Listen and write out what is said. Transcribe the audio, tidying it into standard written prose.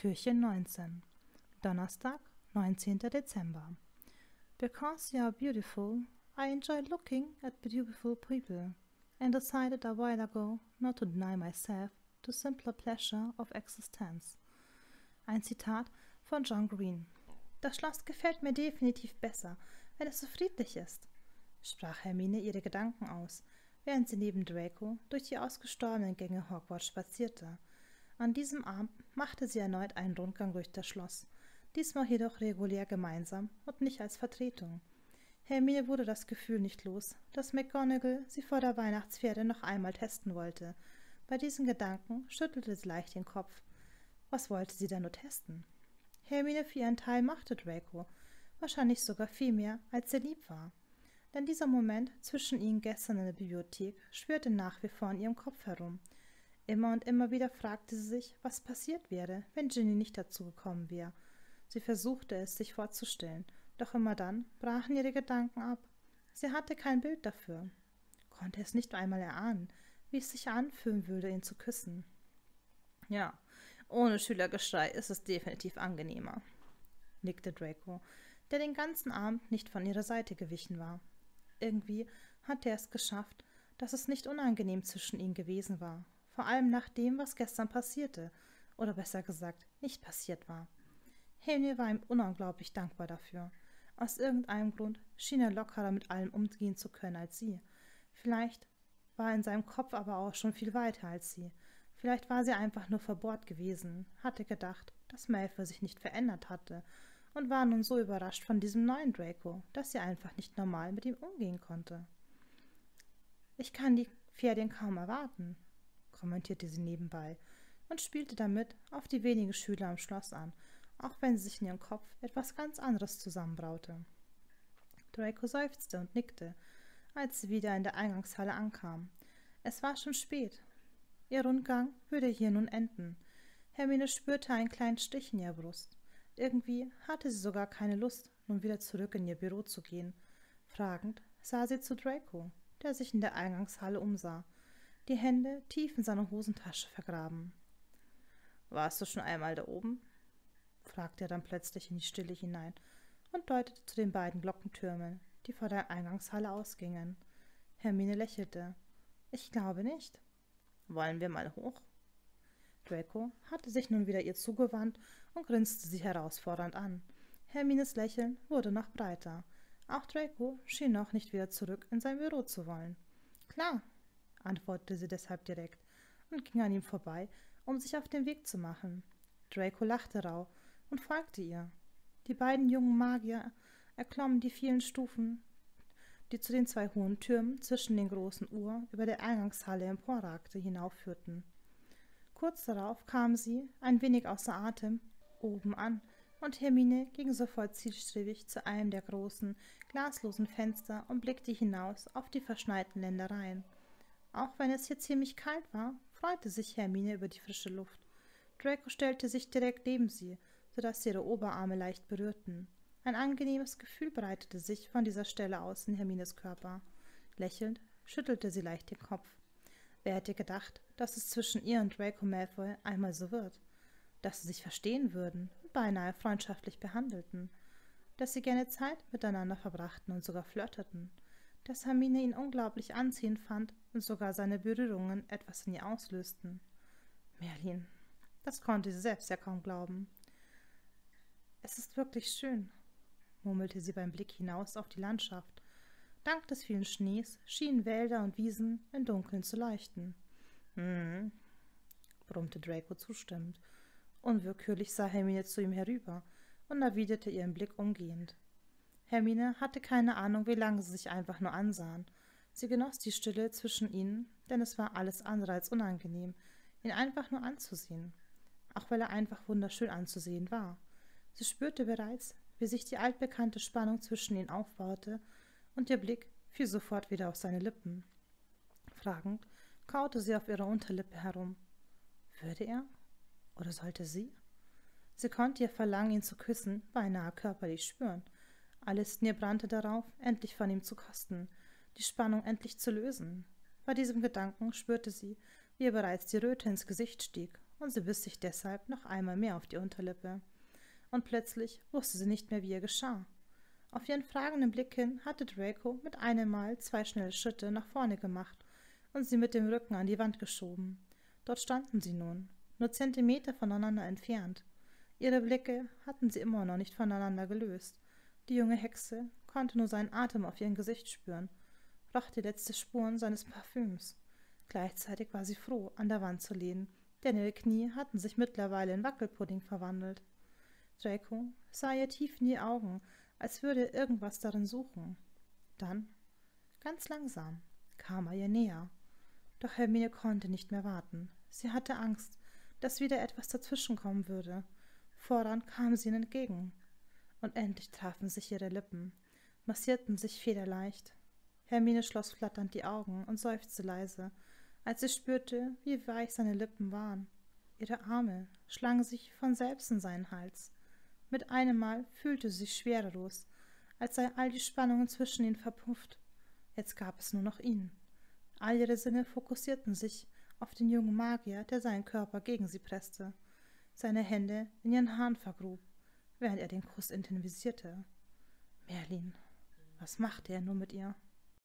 Türchen 19. Donnerstag, 19. Dezember. Because you are beautiful, I enjoy looking at beautiful people, and decided a while ago not to deny myself the simpler pleasure of existence. Ein Zitat von John Green. Das Schloss gefällt mir definitiv besser, wenn es so friedlich ist, sprach Hermine ihre Gedanken aus, während sie neben Draco durch die ausgestorbenen Gänge Hogwarts spazierte. An diesem Abend machte sie erneut einen Rundgang durch das Schloss, diesmal jedoch regulär gemeinsam und nicht als Vertretung. Hermine wurde das Gefühl nicht los, dass McGonagall sie vor der Weihnachtsfeier noch einmal testen wollte. Bei diesen Gedanken schüttelte sie leicht den Kopf. Was wollte sie denn nur testen? Hermine für ihren Teil mochte Draco, wahrscheinlich sogar viel mehr, als ihr lieb war. Denn dieser Moment zwischen ihnen gestern in der Bibliothek schwirrte nach wie vor in ihrem Kopf herum. Immer und immer wieder fragte sie sich, was passiert wäre, wenn Ginny nicht dazu gekommen wäre. Sie versuchte es, sich vorzustellen, doch immer dann brachen ihre Gedanken ab. Sie hatte kein Bild dafür, konnte es nicht einmal erahnen, wie es sich anfühlen würde, ihn zu küssen. Ja, ohne Schülergeschrei ist es definitiv angenehmer, nickte Draco, der den ganzen Abend nicht von ihrer Seite gewichen war. Irgendwie hatte er es geschafft, dass es nicht unangenehm zwischen ihnen gewesen war, vor allem nach dem, was gestern passierte, oder besser gesagt, nicht passiert war. Hermine war ihm unglaublich dankbar dafür. Aus irgendeinem Grund schien er lockerer mit allem umgehen zu können als sie. Vielleicht war er in seinem Kopf aber auch schon viel weiter als sie. Vielleicht war sie einfach nur verbohrt gewesen, hatte gedacht, dass Malfoy sich nicht verändert hatte und war nun so überrascht von diesem neuen Draco, dass sie einfach nicht normal mit ihm umgehen konnte. »Ich kann die Ferien kaum erwarten«, kommentierte sie nebenbei und spielte damit auf die wenigen Schüler am Schloss an, auch wenn sie sich in ihrem Kopf etwas ganz anderes zusammenbraute. Draco seufzte und nickte, als sie wieder in der Eingangshalle ankam. Es war schon spät. Ihr Rundgang würde hier nun enden. Hermine spürte einen kleinen Stich in ihrer Brust. Irgendwie hatte sie sogar keine Lust, nun wieder zurück in ihr Büro zu gehen. Fragend sah sie zu Draco, der sich in der Eingangshalle umsah, die Hände tief in seiner Hosentasche vergraben. »Warst du schon einmal da oben?« fragte er dann plötzlich in die Stille hinein und deutete zu den beiden Glockentürmen, die vor der Eingangshalle ausgingen. Hermine lächelte. »Ich glaube nicht.« »Wollen wir mal hoch?« Draco hatte sich nun wieder ihr zugewandt und grinste sie herausfordernd an. Hermines Lächeln wurde noch breiter. Auch Draco schien noch nicht wieder zurück in sein Büro zu wollen. »Klar«, antwortete sie deshalb direkt und ging an ihm vorbei, um sich auf den Weg zu machen. Draco lachte rau und folgte ihr. Die beiden jungen Magier erklommen die vielen Stufen, die zu den zwei hohen Türmen zwischen den großen Uhren über der Eingangshalle emporragte, hinaufführten. Kurz darauf kamen sie, ein wenig außer Atem, oben an, und Hermine ging sofort zielstrebig zu einem der großen, glaslosen Fenster und blickte hinaus auf die verschneiten Ländereien. Auch wenn es hier ziemlich kalt war, freute sich Hermine über die frische Luft. Draco stellte sich direkt neben sie, sodass sie ihre Oberarme leicht berührten. Ein angenehmes Gefühl breitete sich von dieser Stelle aus in Hermines Körper. Lächelnd schüttelte sie leicht den Kopf. Wer hätte gedacht, dass es zwischen ihr und Draco Malfoy einmal so wird? Dass sie sich verstehen würden und beinahe freundschaftlich behandelten? Dass sie gerne Zeit miteinander verbrachten und sogar flirteten? Dass Hermine ihn unglaublich anziehend fand und sogar seine Berührungen etwas in ihr auslösten? Merlin, das konnte sie selbst ja kaum glauben. »Es ist wirklich schön«, murmelte sie beim Blick hinaus auf die Landschaft. Dank des vielen Schnees schienen Wälder und Wiesen im Dunkeln zu leuchten. Brummte Draco zustimmend. Unwillkürlich sah Hermine zu ihm herüber und erwiderte ihren Blick umgehend. Hermine hatte keine Ahnung, wie lange sie sich einfach nur ansahen. Sie genoss die Stille zwischen ihnen, denn es war alles andere als unangenehm, ihn einfach nur anzusehen, auch weil er einfach wunderschön anzusehen war. Sie spürte bereits, wie sich die altbekannte Spannung zwischen ihnen aufbaute, und ihr Blick fiel sofort wieder auf seine Lippen. Fragend kaute sie auf ihrer Unterlippe herum. Würde er? Oder sollte sie? Sie konnte ihr Verlangen, ihn zu küssen, beinahe körperlich spüren. Alles in ihr brannte darauf, endlich von ihm zu kosten, die Spannung endlich zu lösen. Bei diesem Gedanken spürte sie, wie ihr bereits die Röte ins Gesicht stieg und sie biss sich deshalb noch einmal mehr auf die Unterlippe. Und plötzlich wusste sie nicht mehr, wie ihr geschah. Auf ihren fragenden Blick hin hatte Draco mit einem Mal 2 schnelle Schritte nach vorne gemacht und sie mit dem Rücken an die Wand geschoben. Dort standen sie nun, nur Zentimeter voneinander entfernt. Ihre Blicke hatten sie immer noch nicht voneinander gelöst. Die junge Hexe konnte nur seinen Atem auf ihrem Gesicht spüren, roch die letzten Spuren seines Parfüms. Gleichzeitig war sie froh, an der Wand zu lehnen, denn ihre Knie hatten sich mittlerweile in Wackelpudding verwandelt. Draco sah ihr tief in die Augen, als würde er irgendwas darin suchen. Dann, ganz langsam, kam er ihr näher. Doch Hermine konnte nicht mehr warten. Sie hatte Angst, dass wieder etwas dazwischenkommen würde. Fordernd kam sie ihnen entgegen. Und endlich trafen sich ihre Lippen, massierten sich federleicht. Hermine schloss flatternd die Augen und seufzte leise, als sie spürte, wie weich seine Lippen waren. Ihre Arme schlangen sich von selbst in seinen Hals. Mit einem Mal fühlte sie sich schwerelos, als sei all die Spannungen zwischen ihnen verpufft. Jetzt gab es nur noch ihn. All ihre Sinne fokussierten sich auf den jungen Magier, der seinen Körper gegen sie presste, seine Hände in ihren Haaren vergrub, während er den Kuss intensivierte. Merlin, was machte er nur mit ihr?